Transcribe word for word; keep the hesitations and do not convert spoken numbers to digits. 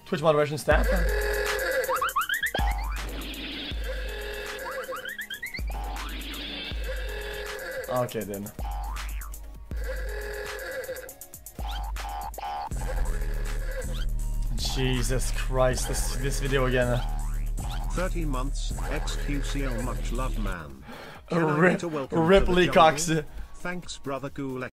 Twitch moderation staff. Okay then. Jesus Christ, this this video again. thirty months, xQcOW, much love, man. Rip, Ripley Cox. Thanks, brother Cool.